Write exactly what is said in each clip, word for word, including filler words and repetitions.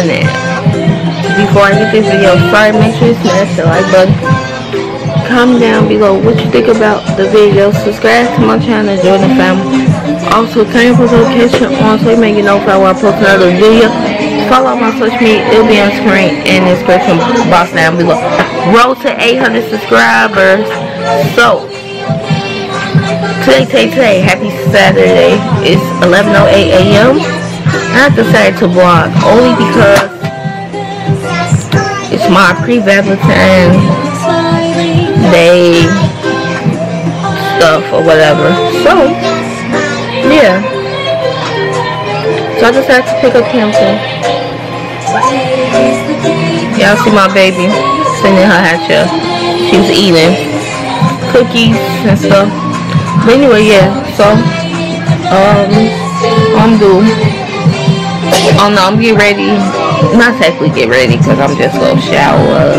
doing that. Before I get this video started, make sure you smash the like button. Comment down below what you think about the video. Subscribe to my channel, join the family. Also, turn your post notification on so you may get notified when I post another video. Follow my social media, it'll be on screen in the description box down below. Road to eight hundred subscribers. So, today, today, today, happy Saturday. It's eleven oh eight A M I decided to vlog only because it's my pre-Valentine's Day stuff or whatever. So, yeah. So I decided to pick up Hampton. Y'all see my baby sitting in her high chair. She was eating cookies and stuff. But anyway, yeah. So, um, I'm due. Oh no, I'm getting ready. Not technically get ready because I'm just gonna shower.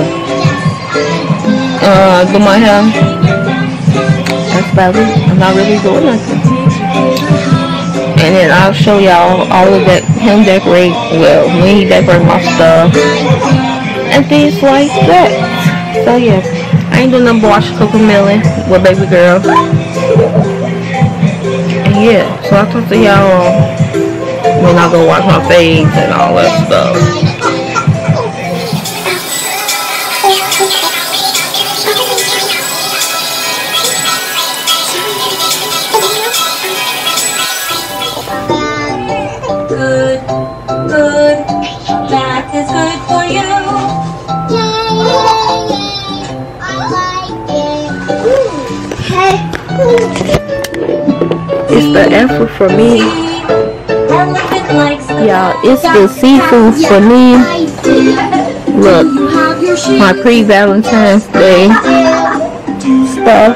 Uh, do my hair. That's about it. I'm not really doing nothing. And then I'll show y'all all of that, him decorate, well, when he decorate my stuff. And things like that. So yeah, I ain't doing nothing but watch Cocomelon with baby girl. And yeah, so I'll talk to y'all when I go watch my face and all that stuff. Good, good, that is good for you. It's the effort for me. Y'all, it's the seafood for me. Look, my pre-Valentine's Day stuff.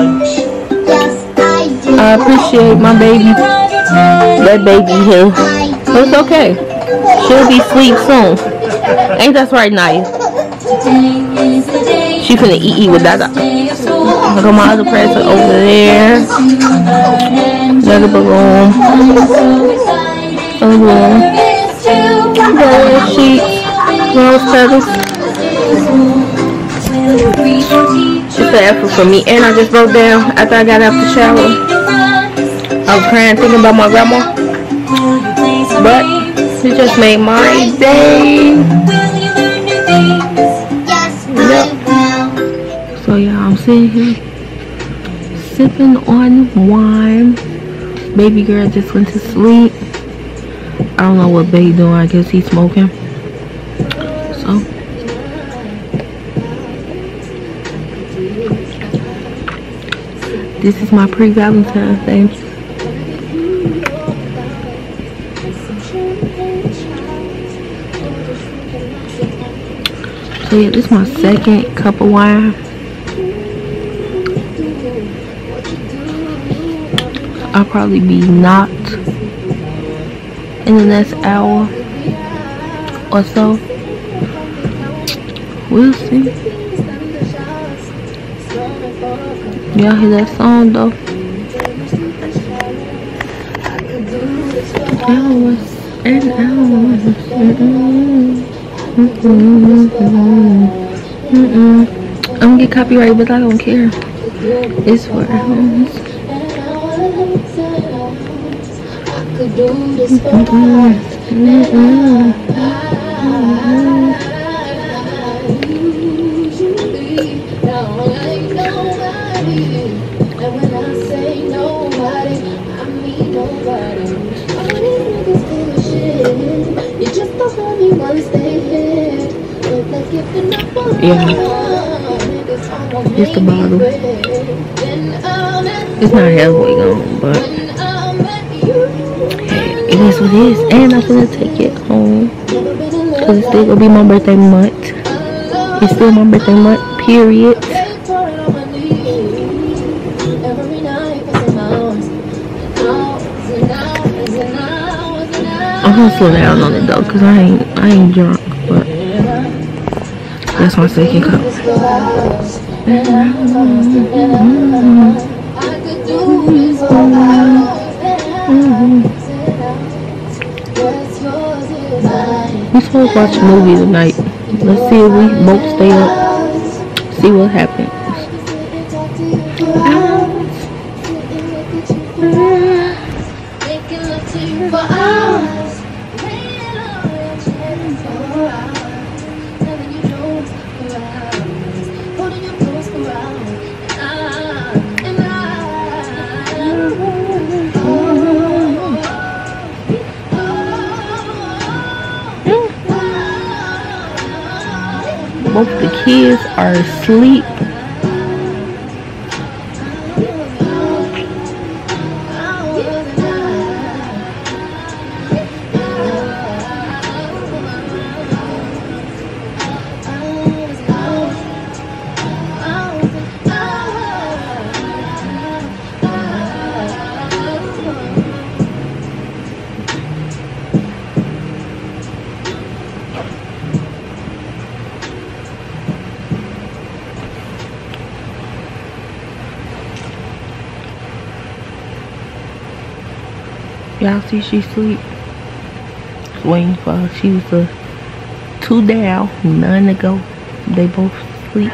I appreciate my baby. That baby here. But it's okay. She'll be asleep soon. Ain't that right, Naya? She finna eat, eat with Dada. I got my other present over there. Another balloon. Another balloon. Bed sheets. Rose petals. It's an effort for me. And I just broke down after I got out the shower. I was crying thinking about my grandma. But it just made my day. Yep. So yeah, I'm sitting here sipping on wine. Baby girl just went to sleep. I don't know what baby doing. I guess he's smoking. So this is my pre-Valentine's Day. So yeah, this is my second cup of wine. I'll probably be knocked in the next hour or so. We'll see. Y'all hear that song though? Hours and hours. Mm-mm. Mm-mm. Mm-mm. I'm gonna get copyrighted, but I don't care. It's for hours. Mm-mm. Mm-mm. Yeah, it's the bottle. It's not halfway gone, but hey, it is what it is. And I'm gonna take it home because it's still gonna be my birthday month. It's still my birthday month, period. I'm gonna slow down on it though, cause I ain't I ain't drunk, but that's my second cup. It's so will watch a movie tonight. Let's see if we both stay up. See what happens. Both the kids are asleep. Y'all see she sleep. Waiting for her. She was a two down, none to go. They both sleep.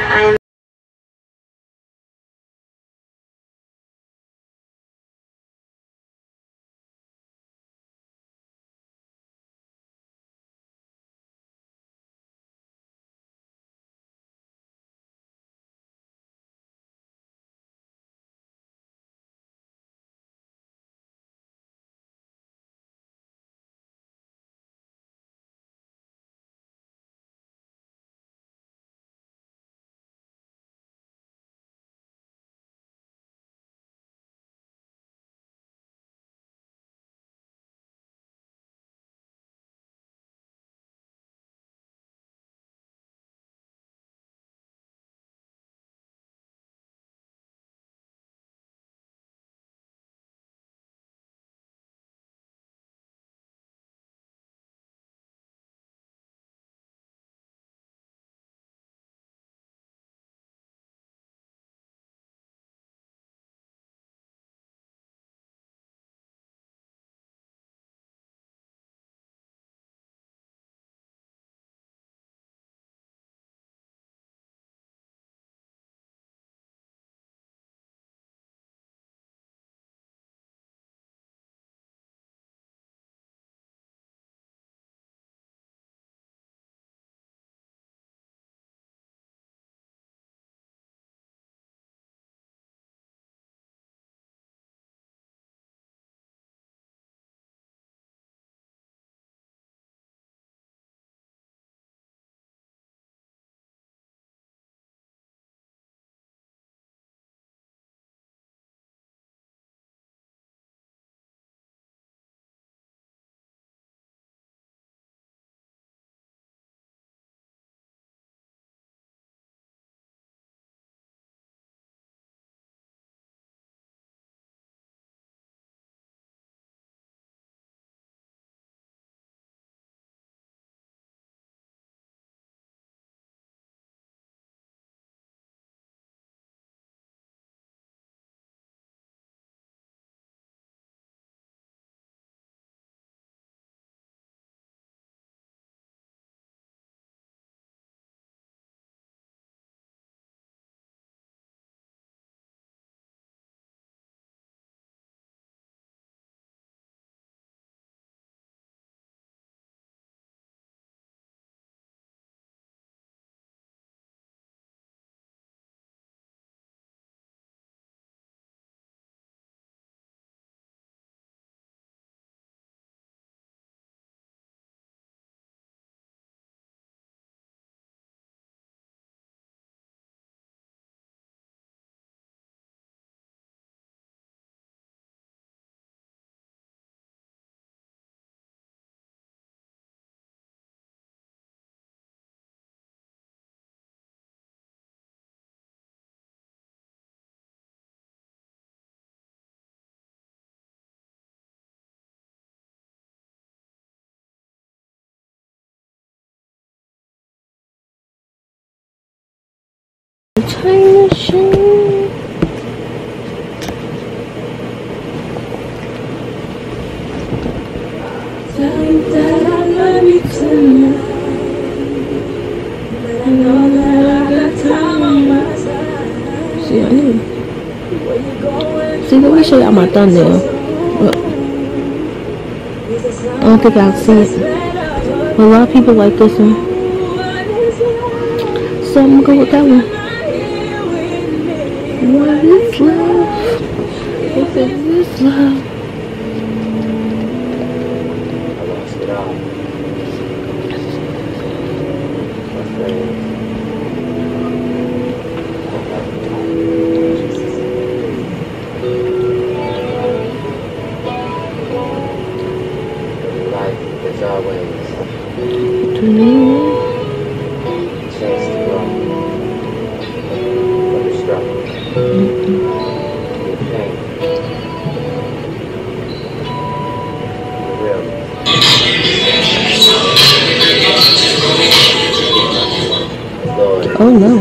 Time machine. Time that I love you tonight. See, I need. See, let me show y'all my thumbnail. Look. I don't think I'll see it. But a lot of people like this one. So I'm gonna go with that one. What is love? If it is love. Oh no.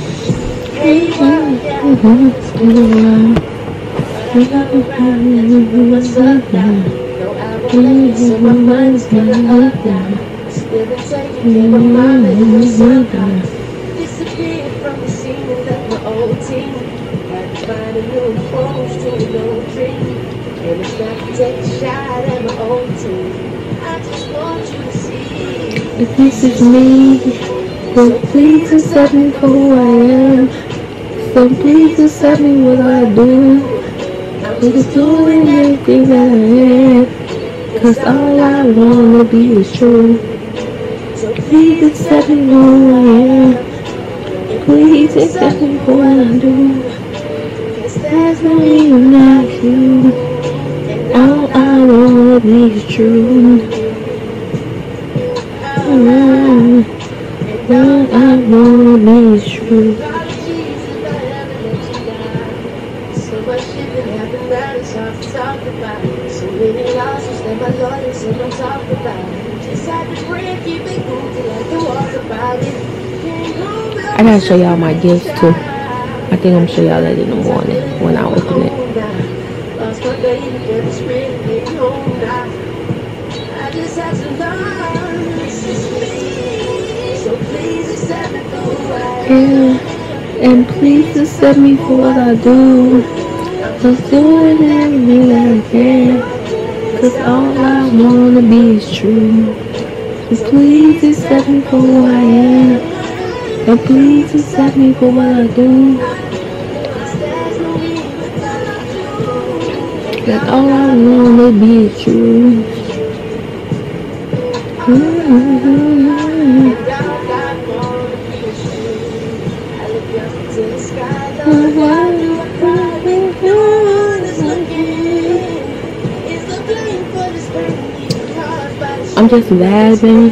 Disappeared from the scene and left my old team. Had to find a new approach to an old dream. And it's not to take a shot at my old team. I just want you to see. If this is me, then please accept me for who I am. So please accept me what I do. I'm just doing everything that I am. Cause all I wanna be is true. So please accept me for who I am. Please accept me for what I do. Cause there's no even like you. All I wanna be is true. All I wanna be is true. So much shit that happened that it's hard to talk about. So many losses that my lawyers said don't talk about. Just had to pray and keep it cool till I can walk about it. I gotta show y'all my gifts too. I think I'm gonna show y'all that in the morning when I open it. Lost my baby, but it's really getting home now. I just had to learn this is me. So please accept me for who I am. And please accept me for what I do. Just doing everything that I can. Cause all I wanna be is true. So please accept me for who I am. And please accept me for what I do. That all I wanna be is true. Mm-hmm. I'm just vibing.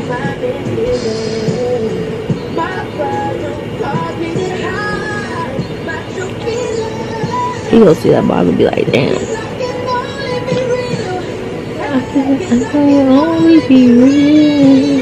He gonna see that bottle and be like, damn. I can, I can only be real.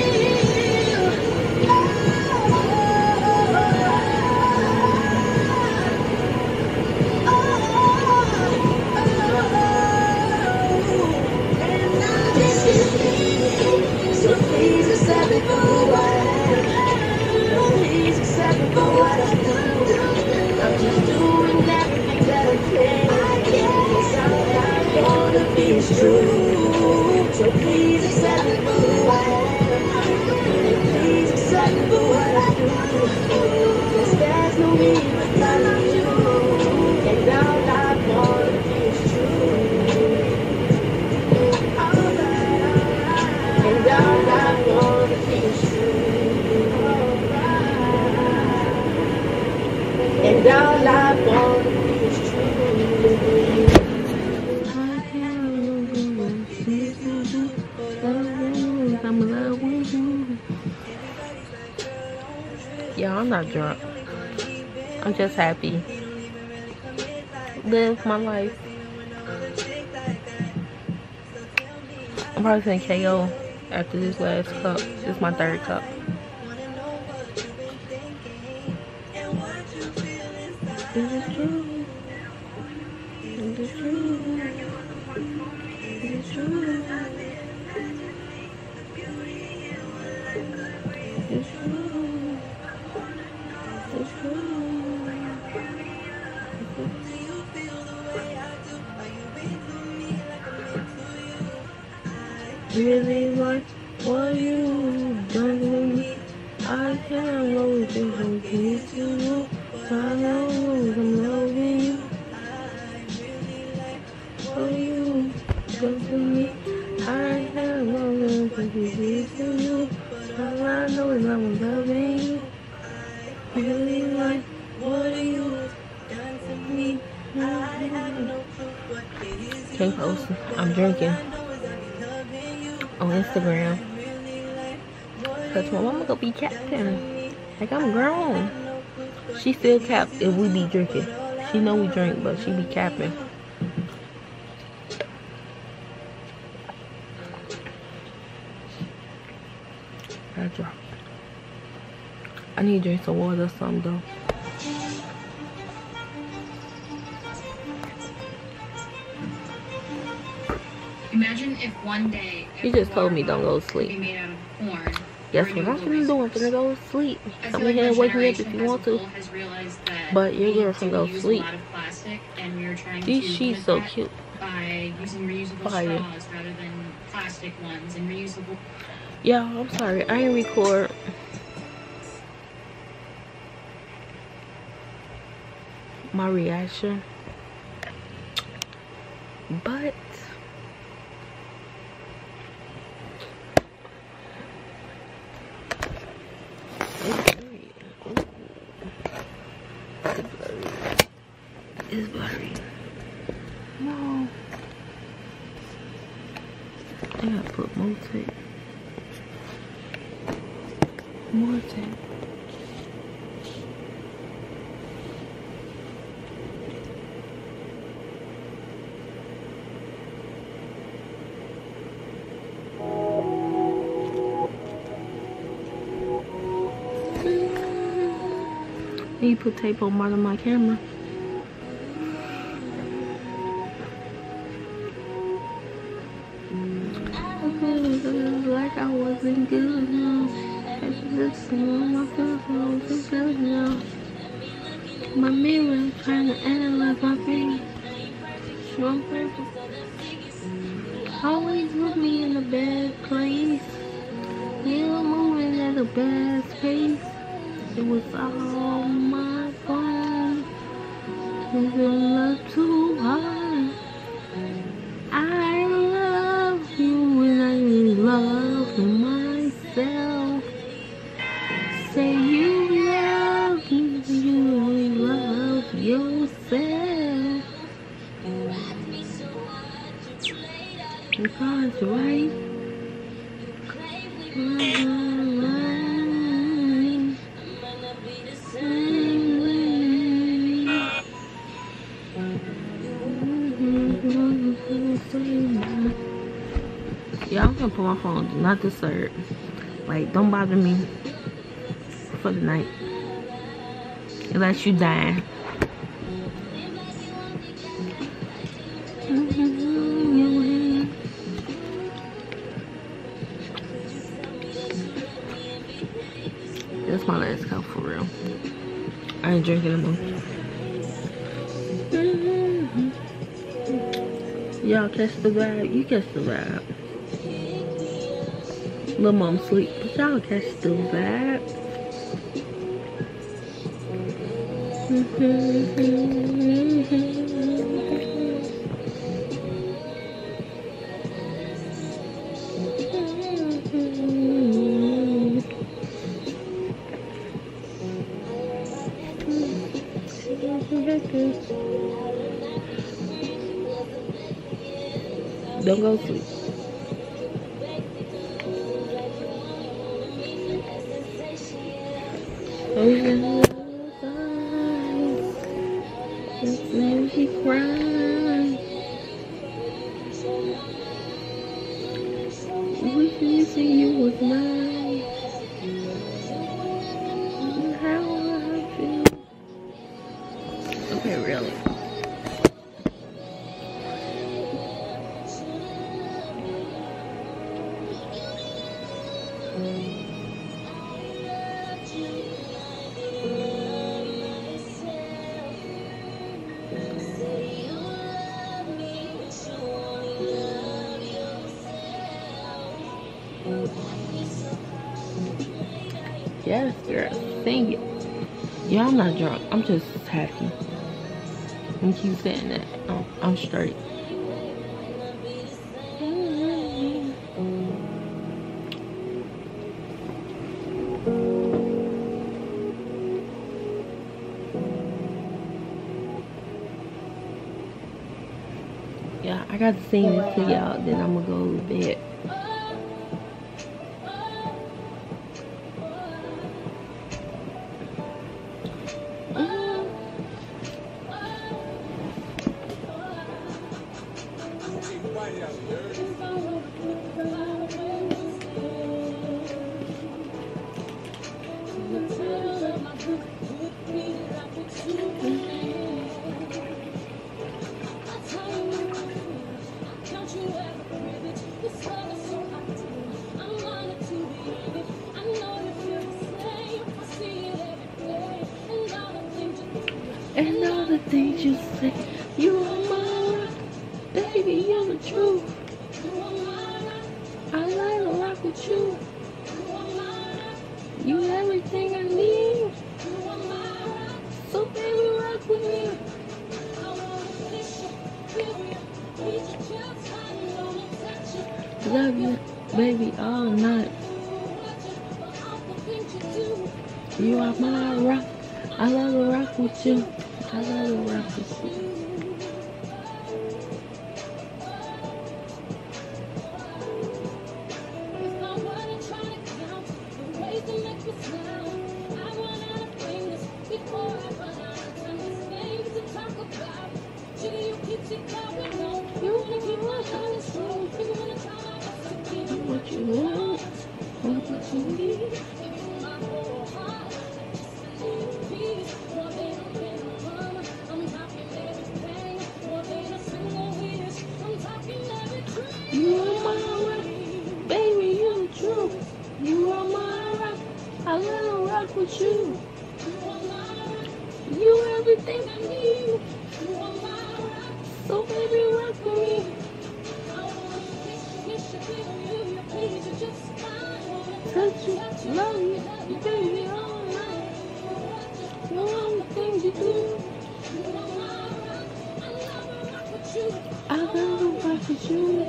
And all I want is true. I'm in love with you. Yeah, I'm not drunk. I'm just happy. Live my life. I'm probably saying K O after this last cup. This is my third cup. Is it true? Is it true? Is it true? It's true. It's true. really like what you done to me. I can't lose you from kiss you. I know I'm loving you. What you done to me. I can't lose you from kiss you. All I know is I'm loving you. Really like what you done to me. I have no clue what it is. Can't post. I'm drinking on Instagram. Cause my mama gonna be capping. Like I'm grown. She still cap if we be drinking. She know we drink, but she be capping. I drop. I need to drink some water or something though. Imagine if one day She just told me don't go to sleep. made out of corn. Guess what I'm gonna do? I'm gonna go to sleep. Come in here and wake me up if you want to. But your girl can go to sleep. These she's so cute. By using reusable Fire. straws rather than plastic ones and reusable. Yeah, I'm sorry. I didn't record. My reaction. But it's blurry. No. I gotta put more tape. More tape. Need to put tape on part of my camera. Like I wasn't good now. I feel so good now. My mirror trying to analyze my face. Strong purpose. Always put me in a bad place. Still moving at a bad pace. It was all my fault. It's a love too hard. I love you and I love myself. Say you love me, you only love yourself. Because right. Yeah, I'm gonna put my phone on do not disturb. Like, don't bother me for the night unless you die. That's my last cup for real. I ain't drinking anymore. Y'all catch the vibe? You catch the vibe. Lil' mom sleep, but y'all catch the vibe. Don't go to sleep. Open your eyes. Just let me cry. Wish you see you was mine. How I feel. Okay, really. Yes, girl. Sing it. Yeah, I'm not drunk. I'm just happy. And keep saying that. I'm, I'm straight. Yeah, I got to sing this to y'all, then I'm gonna go to bed. And all the things you say, you are my rock, baby, you're the truth. I like to rock with you. You everything I need. So baby, rock with me. Love you, baby, all night. You are my rock. I love to rock with you. I love to rock with you. What you want, what you need. You are my rock, baby, you're the truth. You are my rock, I love to rock with you. You everything I need. So baby, rock with me. Touch you, love you, baby, all night. All the things you do. I love to rock with you.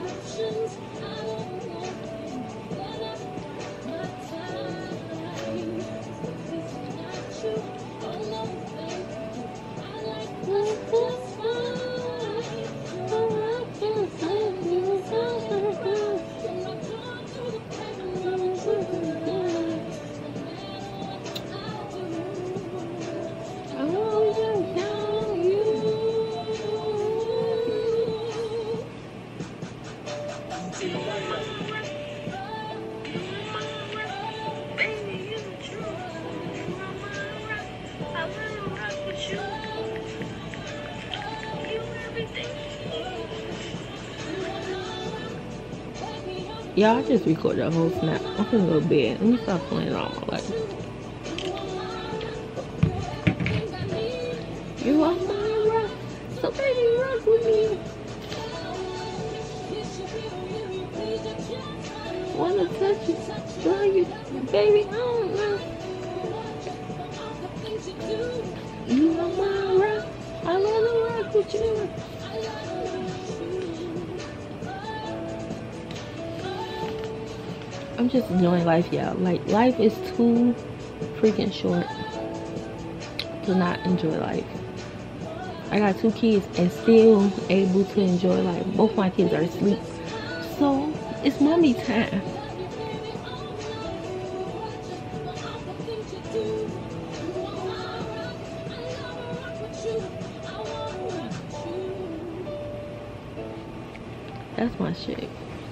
Y'all, I just recorded a whole snap. I'm finna go to bed. Let me stop playing all my life. You are my rock, so baby, rock with me. Wanna touch you, love you, baby, I don't know. You are my rock, I love to rock with you. I'm just enjoying life, y'all. Like, life is too freaking short to not enjoy life. I got two kids and still able to enjoy life. Both my kids are asleep. So, it's mommy time. That's my shit.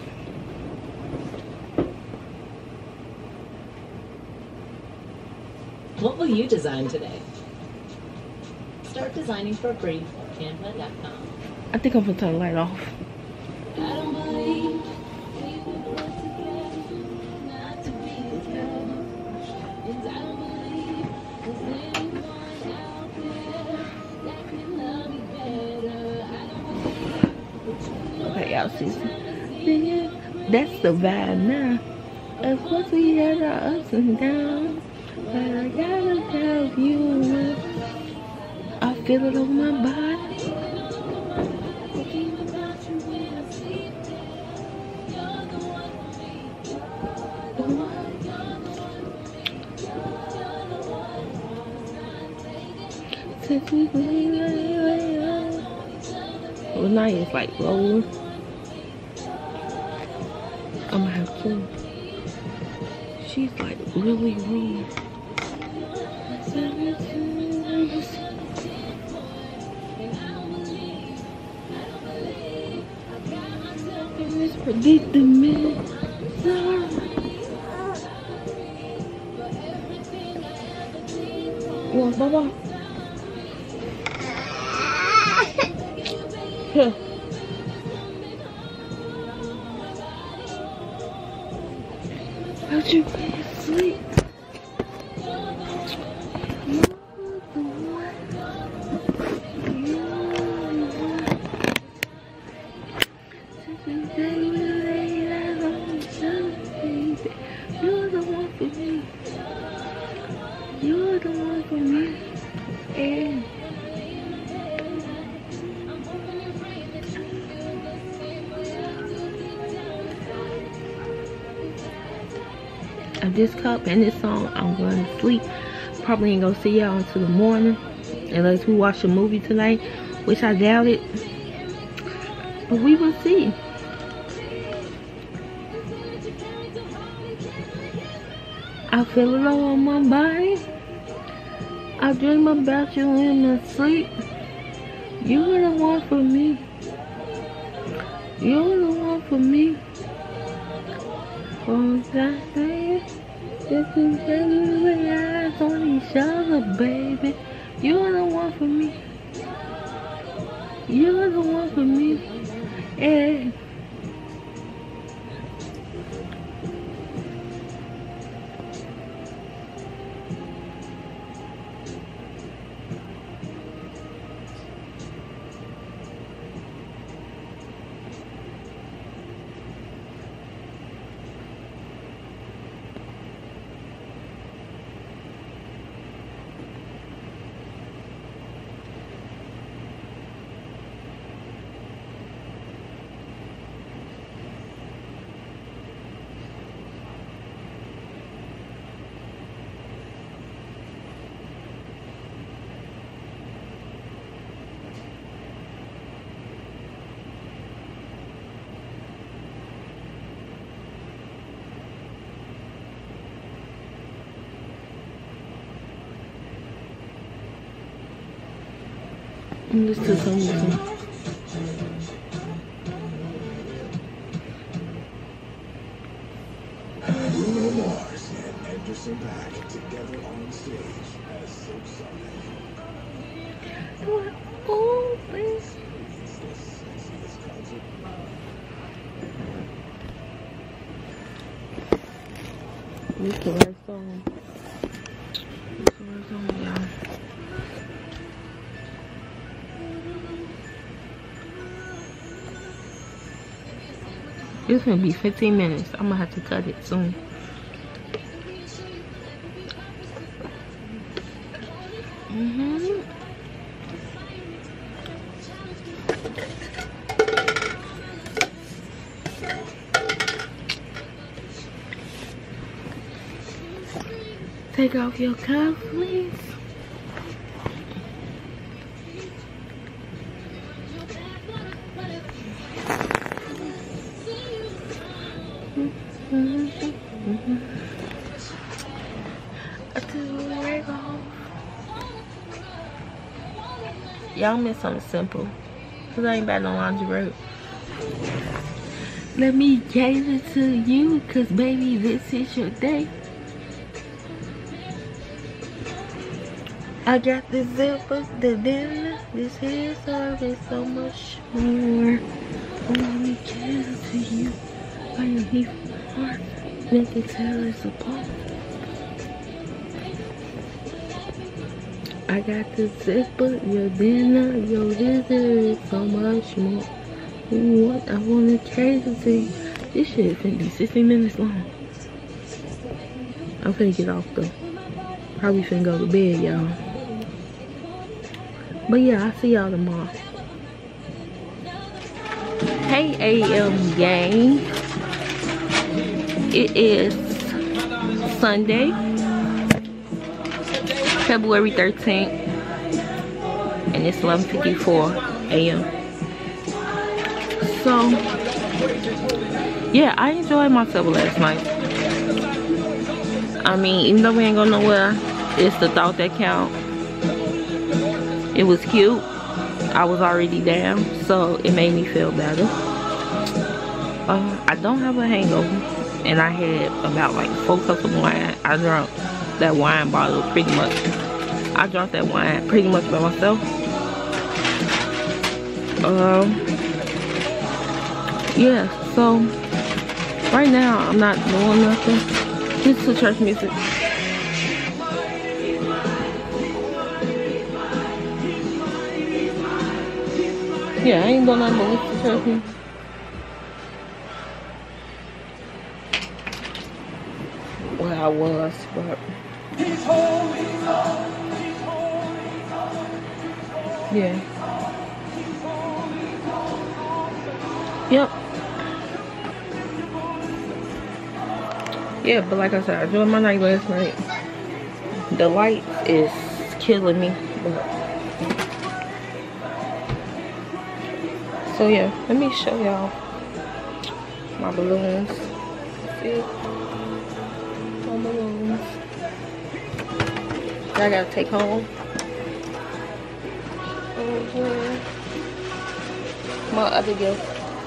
What will you design today? Start designing for free at Canva dot com. I think I'm gonna turn the light off. I don't believe we were put together not to be together. And I don't believe there's anyone out there that can love me better. I don't believe. Okay, y'all see. Yeah, that's the vibe now. Of course we had our ups and downs, but I gotta tell you, I feel it on my body. Since we well, now it's like rolling. I'm gonna have to. She's like really rolling. Predicament. You want Baba? Here. How'd you go to sleep? You're the one for me. You're the one for me. And of this cup and this song, I'm going to sleep. Probably ain't gonna see y'all until the morning unless we watch a movie tonight, which I doubt it, but we will see. I feel it all on my body. I dream about you in my sleep. You're the one for me. You're the one for me. Oh, that day, this is baby, we eyes on each other, baby. You're the one for me. You're the one for me. And listen to some music. Bruno Mars and Anderson .Paak together on stage as Silk Sonic. Oh, please. It's the sexiest concert. This is the right song. This is the right song, y'all. It's gonna be fifteen minutes. I'm gonna have to cut it soon. Mm-hmm. Take off your cuffs, please. Y'all miss something simple, cause I ain't about no lingerie. Let me cater to you, cause baby, this is your day. I got the zipper, the dinner, this hair service, so much more. Oh, let me cater to you. I am here for my heart. Make it tear us apart. I got the zipper, your dinner, your dessert, so much more. What I wanna cater to you. This shit is gonna be sixty minutes long. I'm finna get off though. Probably finna go to bed, y'all. But yeah, I'll see y'all tomorrow. Hey A M gang. It is Sunday, February thirteenth, and it's eleven fifty-four A M So yeah, I enjoyed myself last night. I mean, even though we ain't going nowhere, it's the thought that count. It was cute. I was already down, so it made me feel better. Uh, I don't have a hangover, and I had about like four cups of wine. I drank that wine bottle pretty much. I drank that wine pretty much by myself. Um, yeah, so right now I'm not doing nothing. Listen to church music. Yeah, I ain't doing nothing but listen to church music. Well, I was, but yeah. Yep. Yeah, but like I said, I enjoyed my night last night. The light is killing me. But so yeah, let me show y'all my balloons. See? My balloons. I gotta take home. Mm-hmm. My other gift.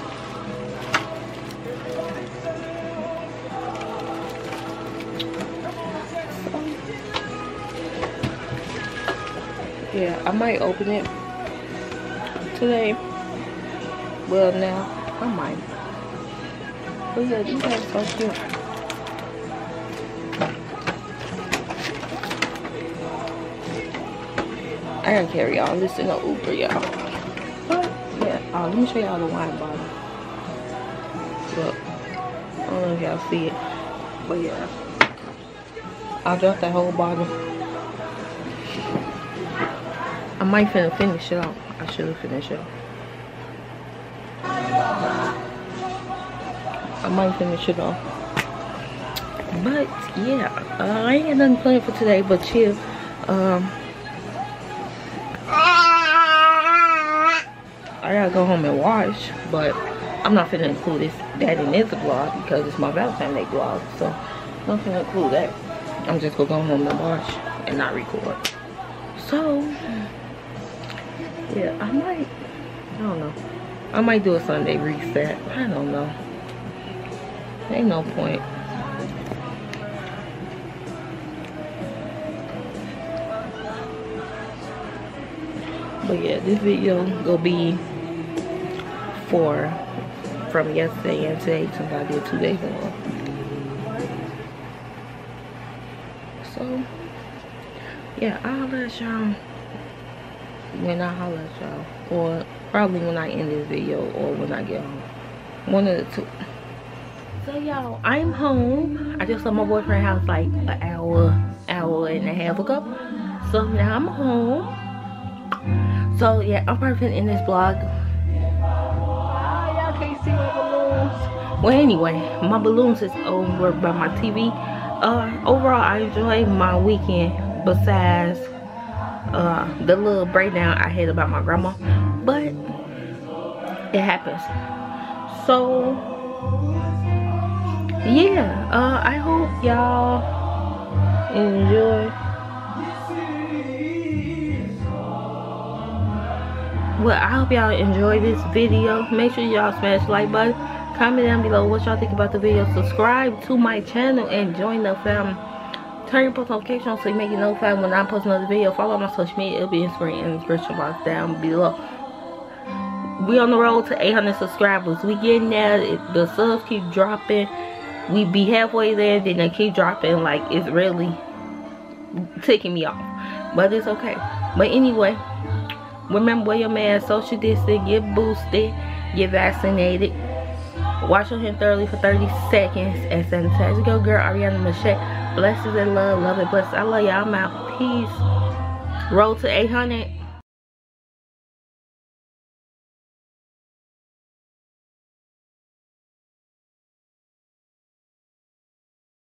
Yeah, I might open it today. Well, now I might. But yeah, these are so cute. I gotta carry y'all. This in an Uber, y'all. But yeah, oh, let me show y'all the wine bottle. Look, I don't know if y'all see it, but yeah, I dropped that whole bottle. I might finna finish it off. I should have finished it off. I might finish it off. But yeah, uh, I ain't got nothing planned for today but chill. Um, I gotta go home and wash, but I'm not finna include this that in this vlog because it's my Valentine's Day vlog. So I'm not finna include that. I'm just gonna go home and wash and not record. So yeah, I might, I don't know. I might do a Sunday reset. I don't know. Ain't no point. But yeah, this video will be for from yesterday and today since I did two days ago. So yeah, I'll let y'all when I holler at y'all, or probably when I end this video, or when I get home. One of the two. So y'all, I'm home. I just left my boyfriend's house like an hour, hour and a half ago. So now I'm home. So yeah, I'm probably finna end this vlog. Oh, y'all can't see my balloons. Well, anyway, my balloons is over by my T V. Uh, overall, I enjoyed my weekend. Besides uh, the little breakdown I had about my grandma, but it happens. So yeah, uh, I hope y'all enjoy. Well, I hope y'all enjoy this video. Make sure y'all smash the like button. Comment down below what y'all think about the video. Subscribe to my channel and join the family. Turn your post notifications on so you may get notified when I post another video. Follow my social media. It'll be in screen and description box down below. We on the road to eight hundred subscribers. We getting there. The subs keep dropping. We be halfway there, then they keep dropping. Like, it's really ticking me off. But it's okay. But anyway, remember, wear your mask, social distance, get boosted, get vaccinated. Wash your hands thoroughly for thirty seconds and sanitize. Go girl, Ariana Machette. Blessings and love. Love and blessings. I love y'all. I'm out. Peace. Roll to eight hundred.